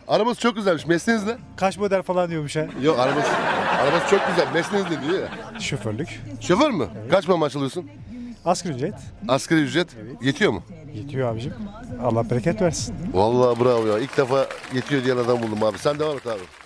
Arabası çok güzelmiş. Mesleğiniz ne? Kaç model falan diyormuş ha. Yok arabası çok güzel. Mesleğiniz ne diyor ya. Şoförlük. Şoför mü? Kaç para maaş alıyorsun? Asgari ücret. Asgari ücret yetiyor mu? Yetiyor abicim. Allah bereket versin. Vallahi bravo ya. İlk defa yetiyor diyen adam buldum abi. Sen devam et abi.